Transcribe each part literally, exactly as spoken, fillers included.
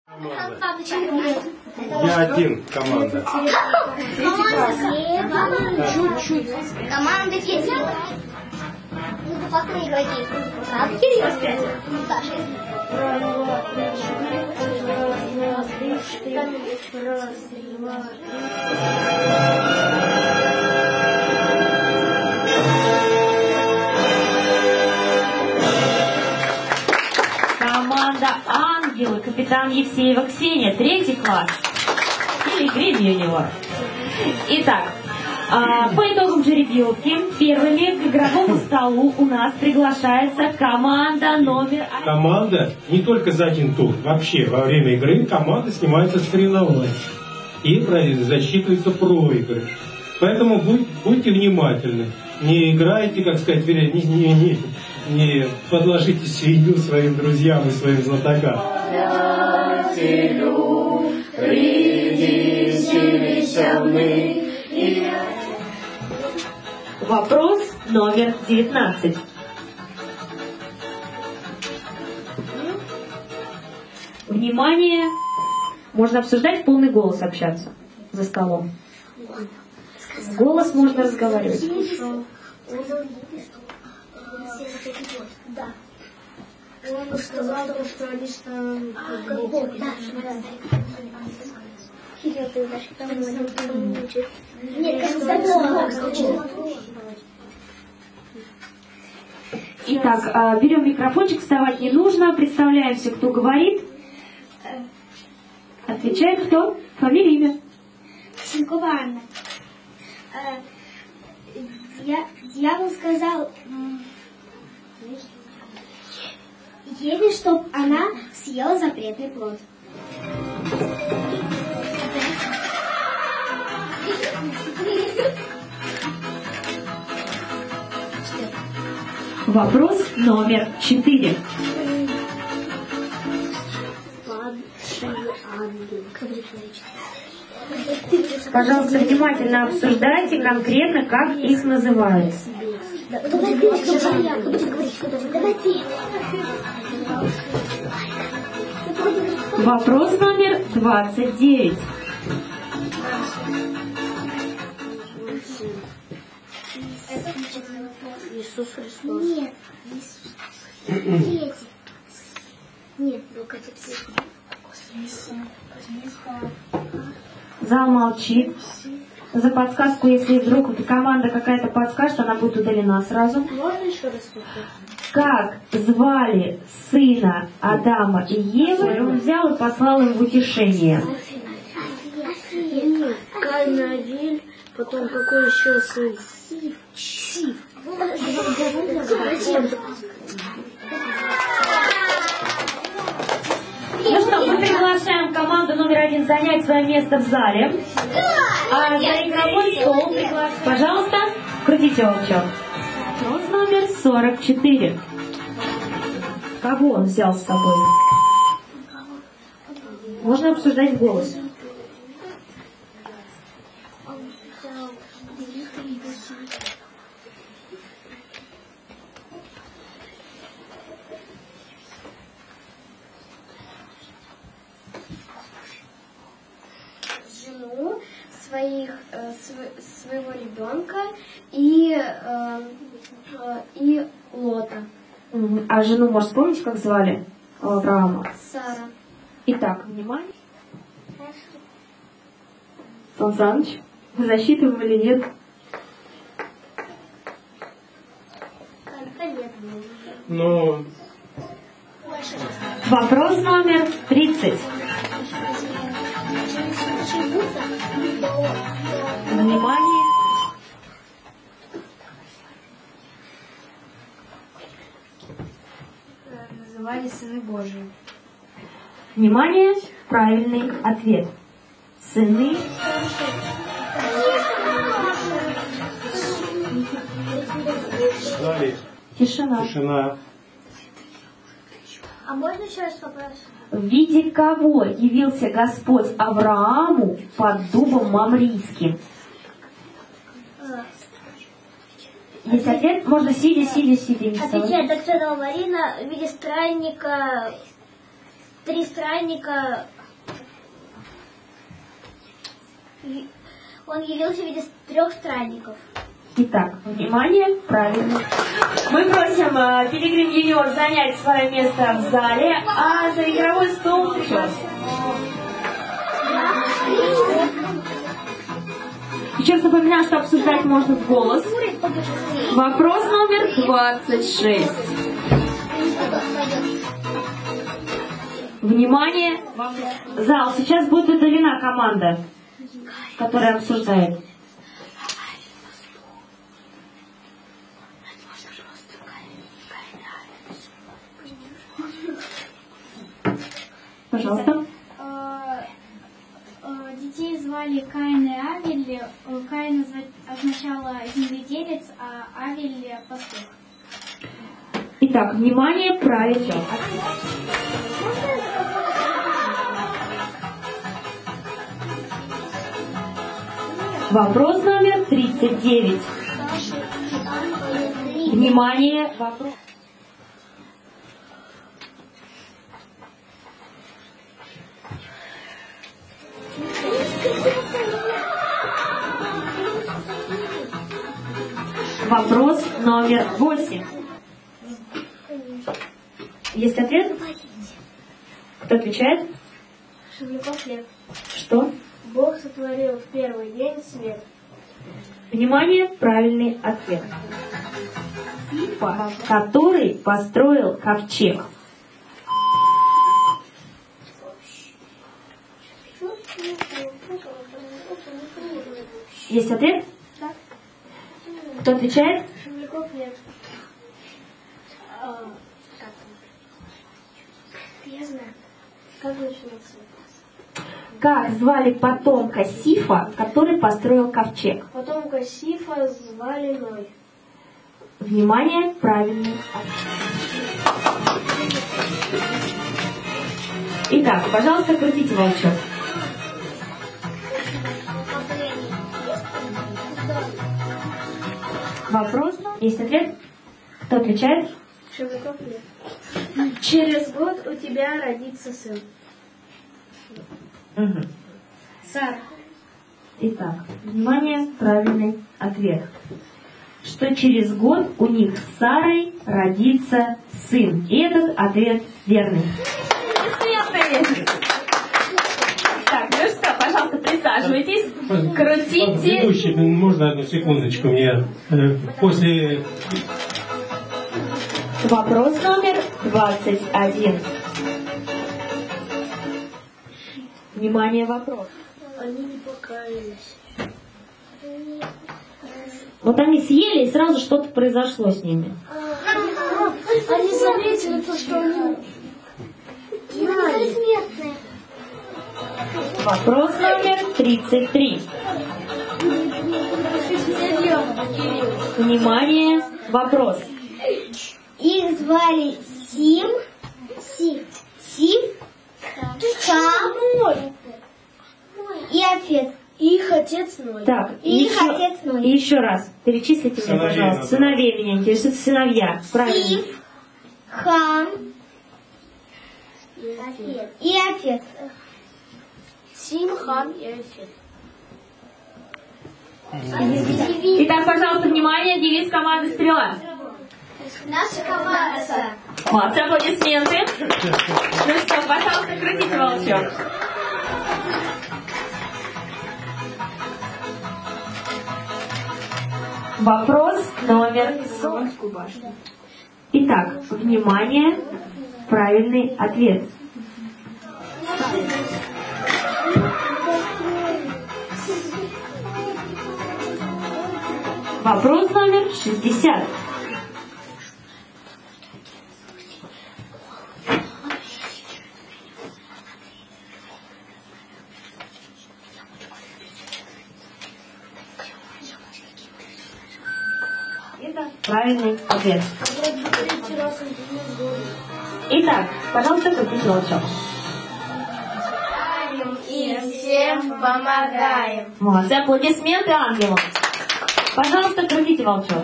Я один, команда. Чуть-чуть. Команда есть. Ну, фактные игроки. А Кирилл распять. Саша. Раз, два, три, четыре. Раз, два, Команда «Ангелы», капитан Евсеева Ксения, третий класс. Или гребень у него. Итак, по итогам жеребьевки первыми к игровому столу у нас приглашается команда номер один. Команда не только за один тур. Вообще, во время игры команда снимается с соревнований. И засчитывается проигрыш. Поэтому будь, будьте внимательны. Не играйте, как сказать, не, не, не, не подложите свинью своим друзьям и своим знатокам. Вопрос номер девятнадцать. Внимание! Можно обсуждать, в полный голос общаться за столом. В голос можно разговаривать. Да. Он сказал, что лично как Бог. Да, нет, как здорово. Итак, берем микрофончик, вставать не нужно. Представляемся, кто говорит. Отвечает кто? Фамилия, имя. Синкова Анна. Дьявол сказал Еве, чтоб она съела запретный плод. Вопрос номер четыре. Пожалуйста, внимательно обсуждайте конкретно, как их называют. Вопрос номер двадцать девять. Иисус Христос. Нет. Дети. Нет, Зал молчит. За подсказку, если вдруг команда какая-то подскажет, она будет удалена сразу. Можно еще раз? Как звали сына Адама и Евы, он взял и послал им в утешение? Каин и Авель, потом какой еще сын? Сив. Сив. Ну что, мы приглашаем команду номер один занять свое место в зале. А за игровой стол приглашаем. Пожалуйста, крутите волчок. Вопрос номер сорок четыре. Кого он взял с собой? Можно обсуждать в голос. Жену, своих, э, св своего ребенка и, э, э, и Лота. А жену, можешь вспомнить, как звали Авраама? Сара. Итак, внимание. Сан Саныч, вы засчитываем или нет? Ну... Вопрос номер тридцать. Внимание. Называли сыны Божьи. Внимание, правильный ответ. Сыны. Тишина. Тишина. А можно еще раз вопрос? В виде кого явился Господь Аврааму под дубом Мамрийским? Есть ответ? Можно сидя, сидя, сидя. Отвечает доктора Марина в виде странника, три странника Он явился в виде трех странников. Итак, внимание, правильно. Мы просим э, Пилигрим Юниор занять свое место в зале, а за игровой стол вперед. Сейчас напоминаю, что обсуждать можно в голос. Вопрос номер двадцать шесть. Внимание, зал, сейчас будет удалена команда, которая обсуждает. Пожалуйста. Детей звали Каин и Авель. Каин означало земледелец, а Авель пастух. Итак, внимание, правильно. Вопрос номер тридцать девять. Внимание, вопрос. Вопрос номер восемь. Есть ответ? Кто отвечает? Шевляков Лев. Что? Бог сотворил в первый день свет. Внимание, правильный ответ. Сифа, который построил ковчег. Есть ответ? Да. Кто отвечает? Шевляков Лев. А, я знаю. Как начинается? Как звали потомка Сифа, который построил ковчег? Потомка Сифа звали Ной. Внимание, правильный ответ. Итак, пожалуйста, крутите волчок. Вопрос? Есть ответ? Кто отвечает? Шевляков Лев. Через год у тебя родится сын. Угу. Сара. Итак, внимание, правильный ответ. Что через год у них с Сарой родится сын. И этот ответ верный. Так, ну что, пожалуйста, присаживайтесь. Крутите. Ведущий, можно одну секундочку мне? э, После... Вопрос номер двадцать один. Внимание, вопрос. Они не покаялись. Вот они съели, и сразу что-то произошло с ними. Они заметили то, что они смертные. Вопрос номер тридцать три. Внимание, вопрос. Их звали Сим, Сив, Сив, Хам и Афет. Их отец Ной. Так, И их еще, отец Ной. и еще раз. Перечислите мне, Сыновей пожалуйста. надо. Сыновей меня интересуют сыновья. Правильно. Сив, Хам и Афет. Сим, Хам и Афет. Итак, пожалуйста, внимание, девиз команды «Стрела». Наша команда. Молодцы, аплодисменты. Ну что, пожалуйста, крутите волчок. Вопрос номер сорок. Итак, внимание, правильный ответ. Вопрос номер шестьдесят. Это правильный ответ. Итак, пожалуйста, крутите волчок. И всем помогаем. Молодцы, аплодисменты ангелам. Пожалуйста, крутите волчок.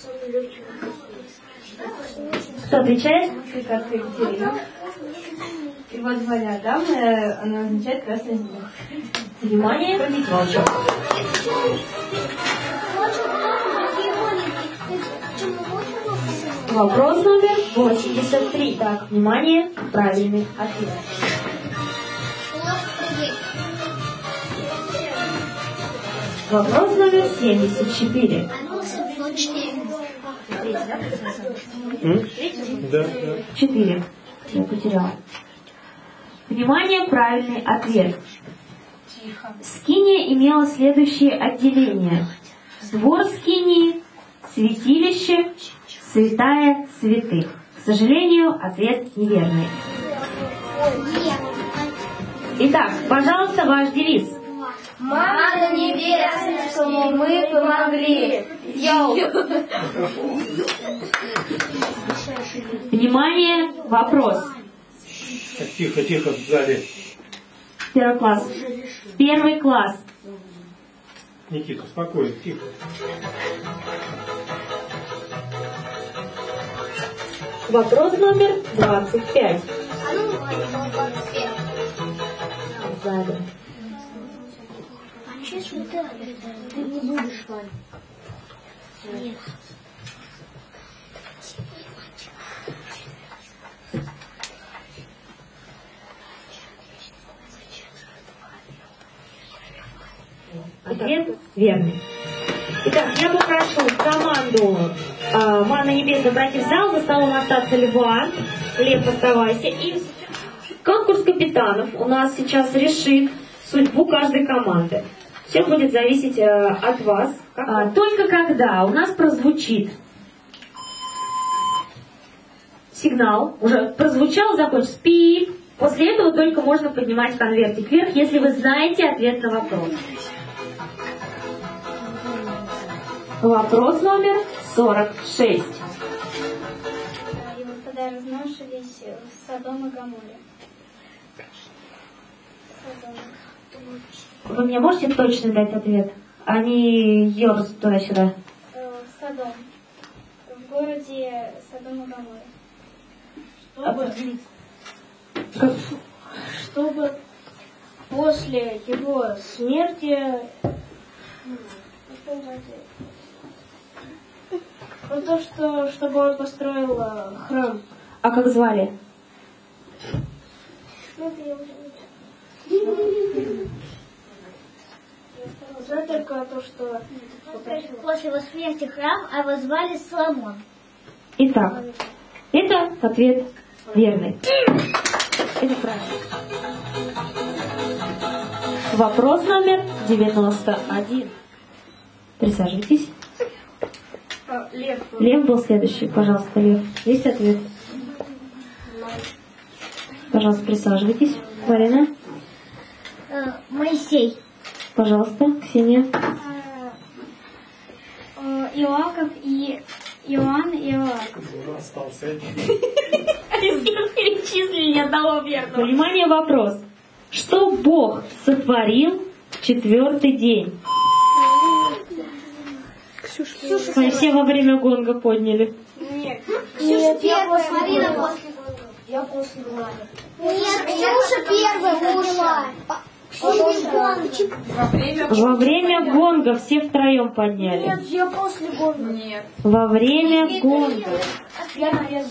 Кто отвечает? Возволя дамы, она означает красный знак. Внимание, крутите волчок. Вопрос номер восемьдесят три. Так, внимание, правильный ответ. Вопрос номер семьдесят четыре. Да, да. Четыре. Я потеряла. Внимание, правильный ответ. Скиния имела следующие отделения. Двор скинии, святилище, святая святых. К сожалению, ответ неверный. Итак, пожалуйста, ваш девиз. Мама небесная, что мы помогли. Йоу! Внимание, вопрос. Тихо, тихо, в зале. Первый класс. Первый класс. Никита, спокойно, тихо. Вопрос номер двадцать пять. В зале. Честно, ты, ты не будешь, Ваня. Нет. Ответ верный. Итак, я попрошу команду э, Манна Небесная пройти в зал, за столом остаться Льва. Лев, оставайся. И конкурс капитанов у нас сейчас решит судьбу каждой команды. Все будет зависеть э, от вас. А, только когда у нас прозвучит сигнал, уже прозвучал, закончится пип, после этого только можно поднимать конвертик вверх, если вы знаете ответ на вопрос. Вопрос номер сорок шесть. И вот когда разношились в Содом и Гоморе. Содом. Вы мне можете точно дать ответ? Они ерзают туда-сюда. Э, Содом. В городе Содом и Гоморе. Чтобы, Как? чтобы после его смерти ну, то, что чтобы он построил э, храм. А как звали? Ну, это я уже Знаю только то, что после его смерти храм, а его звали Соломон. Итак, это ответ верный. Это правильно. Вопрос номер девяносто один. Присаживайтесь. Лев. Лев был следующий. Пожалуйста, Лев. Есть ответ? Пожалуйста, присаживайтесь. Марина. Э, Моисей. Пожалуйста, Ксения. Э, Иоаков и Иоанн и Иоаков. Перечислили ни одного верного. Внимание, вопрос. Что Бог сотворил в четвертый день? Они все во время гонга подняли. Нет. Нет, я после Марина гонга. после гонга. Я после гонга. Нет, Ксюша первая ушла. Во время гонга все втроем подняли. Нет, я после гонга. Нет. Во время гонга. Я первый.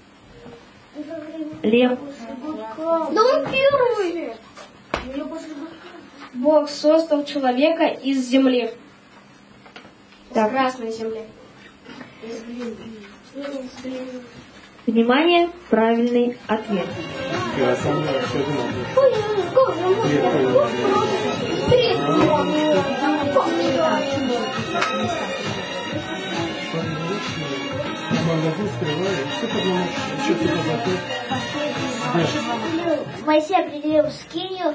Лев. Да он первый. Я после гонга. Бог создал человека из земли. Из Так. красной земли. Внимание, правильный ответ. Я сам все думал. Моисей определил скинию.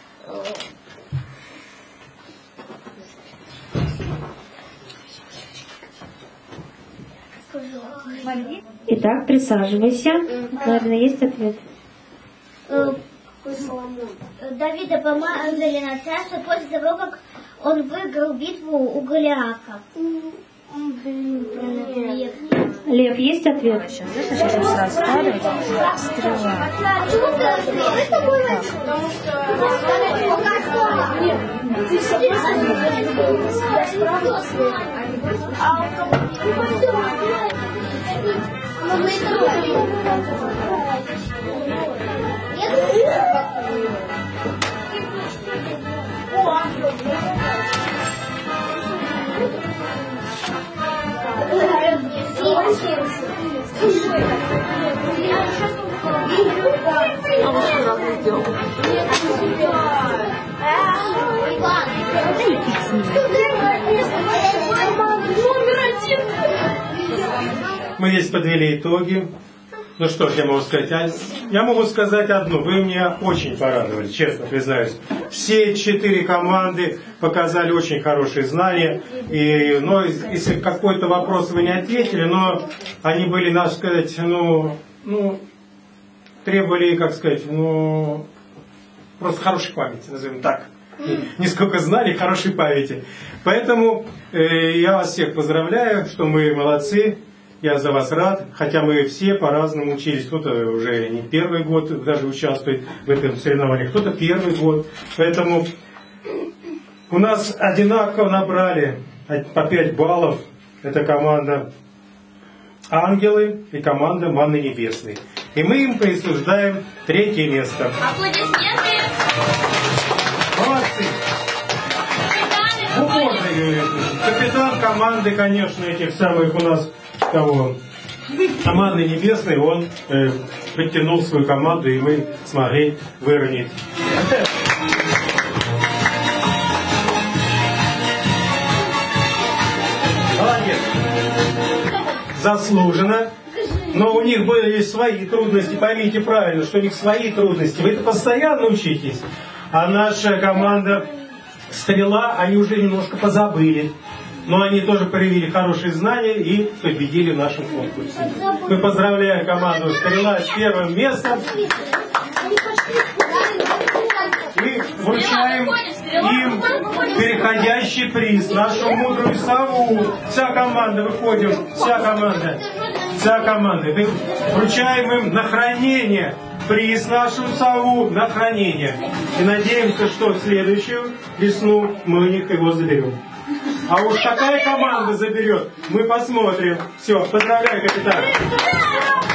Итак, присаживайся. Наверное, есть ответ. Э, Давида помазали на царство после того, как он выиграл битву у Голиафа. Нет. Лев, есть ответ? Мы здесь подвели итоги. Ну что ж, я могу сказать? Я могу сказать одно. Вы меня очень порадовали, честно признаюсь. Все четыре команды показали очень хорошие знания. И, но если какой-то вопрос вы не ответили, но они были, надо сказать, ну, ну требовали, как сказать, ну, просто хорошей памяти, назовем так. Не сколько знаний, хорошей памяти. Поэтому э, я вас всех поздравляю, что мы молодцы. Я за вас рад, хотя мы все по-разному учились. Кто-то уже не первый год даже участвует в этом соревновании, кто-то первый год. Поэтому у нас одинаково набрали по пять баллов. Это команда «Ангелы» и команда «Манны небесной». И мы им присуждаем третье место. Аплодисменты. Молодцы. Капитан команды, конечно, этих самых у нас кого? Команды небесной, он э, подтянул свою команду, и мы смогли выровнять. Молодец. Заслуженно. Но у них были свои трудности, поймите правильно, что у них свои трудности. Вы это постоянно учитесь. А наша команда «Стрела», они уже немножко позабыли. Но они тоже проявили хорошие знания и победили в нашем конкурсе. Мы поздравляем команду «Стрела» с первым местом. И вручаем им переходящий приз, нашу мудрую сову. Вся команда, выходим, вся команда, вся команда. Вручаем им на хранение приз, нашу сову на хранение. И надеемся, что в следующую весну мы у них его заберем. А уж какая команда заберет, мы посмотрим. Все, поздравляю, капитан.